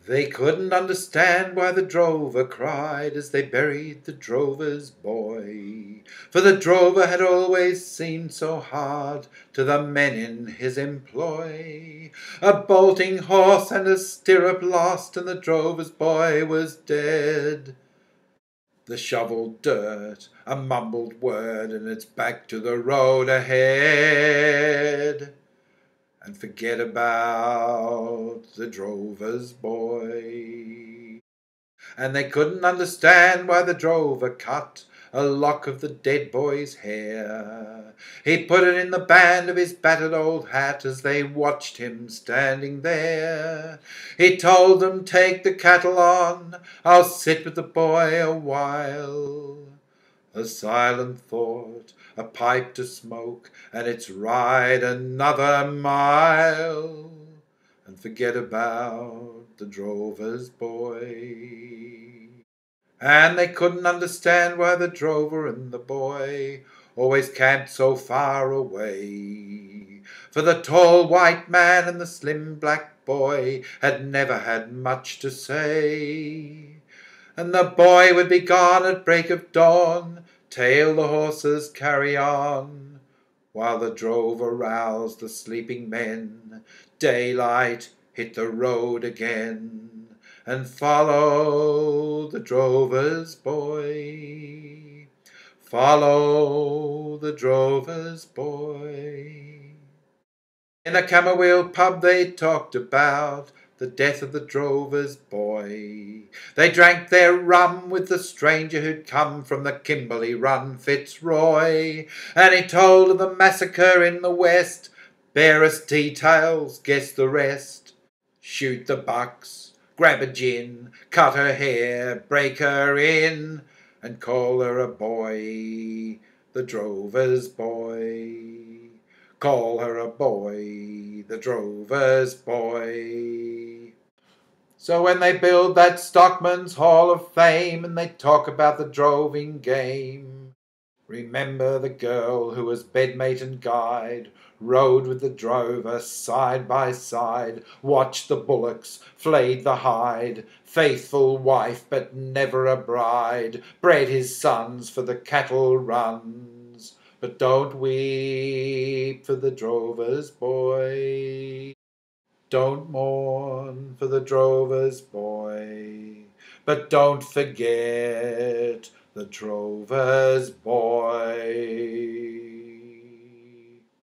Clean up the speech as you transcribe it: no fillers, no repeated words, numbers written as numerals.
They couldn't understand why the drover cried as they buried the drover's boy, for the drover had always seemed so hard to the men in his employ. A bolting horse and a stirrup lost, and the drover's boy was dead. The shoveled dirt, a mumbled word, and it's back to the road ahead. And forget about the drover's boy. And they couldn't understand why the drover cut a lock of the dead boy's hair. He put it in the band of his battered old hat as they watched him standing there. He told them, "Take the cattle on, I'll sit with the boy a while." A silent thought, a pipe to smoke, and it's ride another mile, and forget about the drover's boy. And they couldn't understand why the drover and the boy always camped so far away, for the tall white man and the slim black boy had never had much to say. And the boy would be gone at break of dawn, tail the horses carry on, while the drover roused the sleeping men. Daylight hit the road again, and follow the drover's boy. Follow the drover's boy. In a Camberwell pub they talked about the death of the drover's boy. They drank their rum with the stranger who'd come from the Kimberley Run, Fitzroy, and he told of the massacre in the west. Barest details, guess the rest. Shoot the bucks, grab a gin, cut her hair, break her in, and call her a boy, the drover's boy. Call her a boy, the drover's boy. So when they build that Stockman's Hall of Fame and they talk about the droving game, remember the girl who was bedmate and guide, rode with the drover side by side, watched the bullocks, flayed the hide, faithful wife but never a bride, bred his sons for the cattle runs. But don't weep for the drover's boy. Don't mourn for the drover's boy. But don't forget the drover's boy.